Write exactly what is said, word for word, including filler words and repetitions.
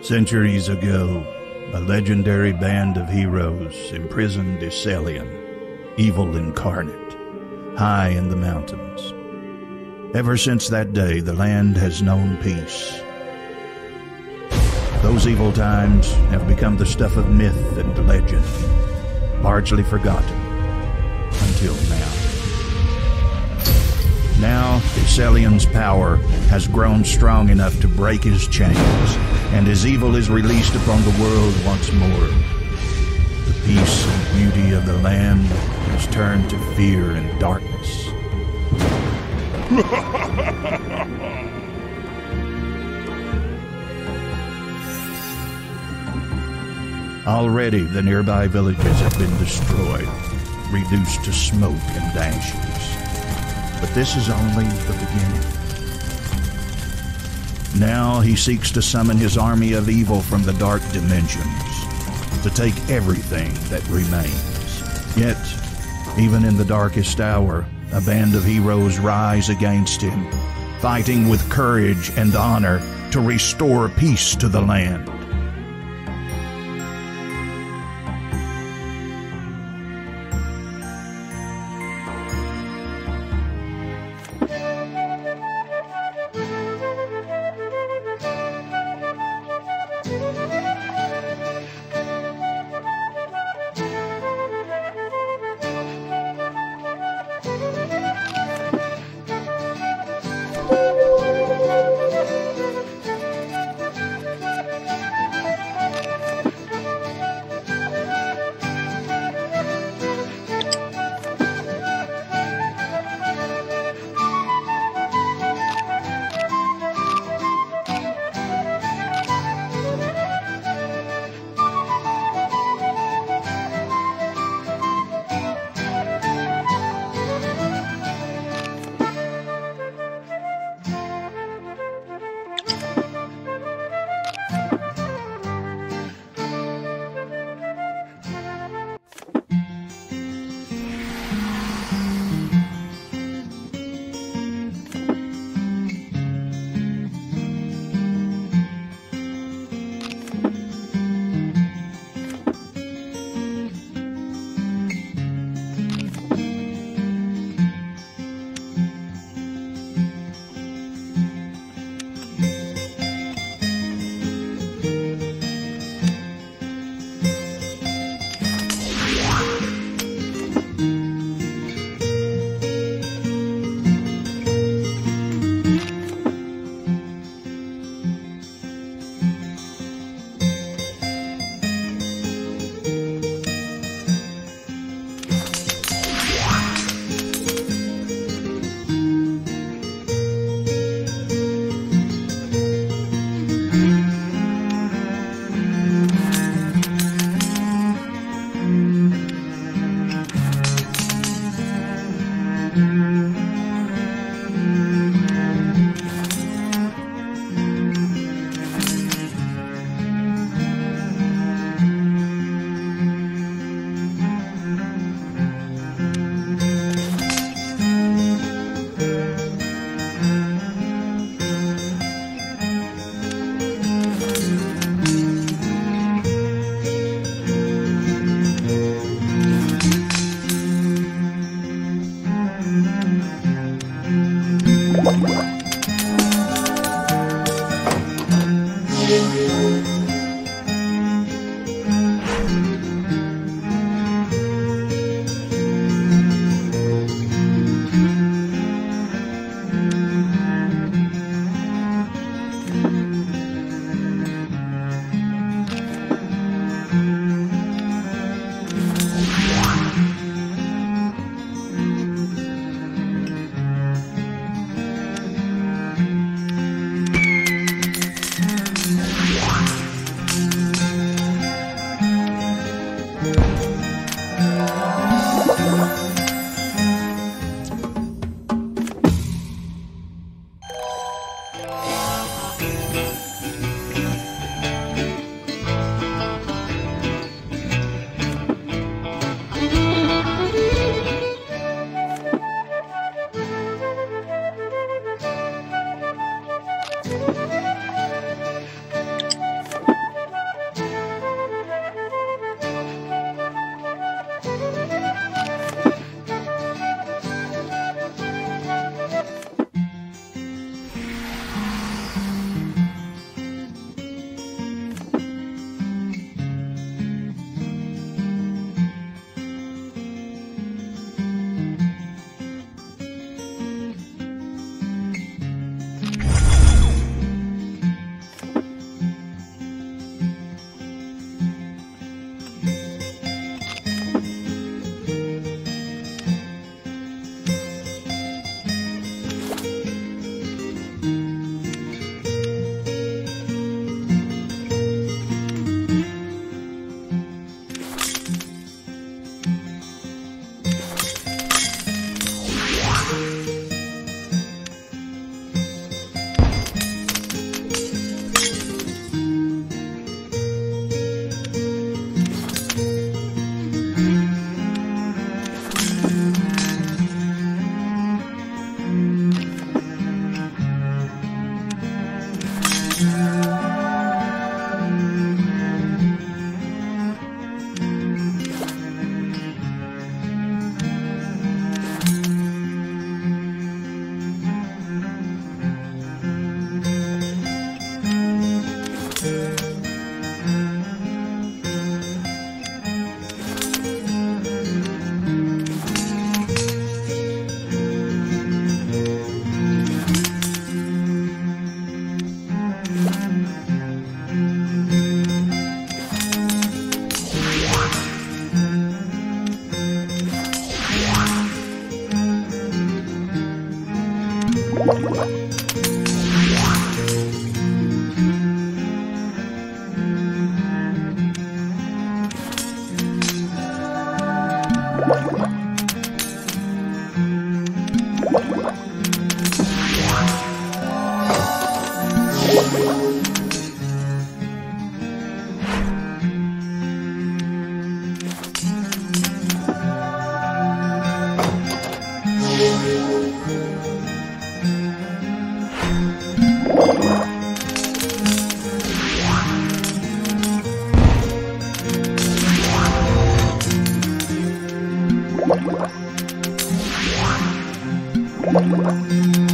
Centuries ago, a legendary band of heroes imprisoned Thessalian, evil incarnate, high in the mountains. Ever since that day, the land has known peace. Those evil times have become the stuff of myth and legend, largely forgotten until now. Now, Thessalian's power has grown strong enough to break his chains, and his evil is released upon the world once more. The peace and beauty of the land has turned to fear and darkness. Already, the nearby villages have been destroyed, reduced to smoke and ashes. But this is only the beginning. Now he seeks to summon his army of evil from the dark dimensions, to take everything that remains. Yet, even in the darkest hour, a band of heroes rise against him, fighting with courage and honor to restore peace to the land. Thank you.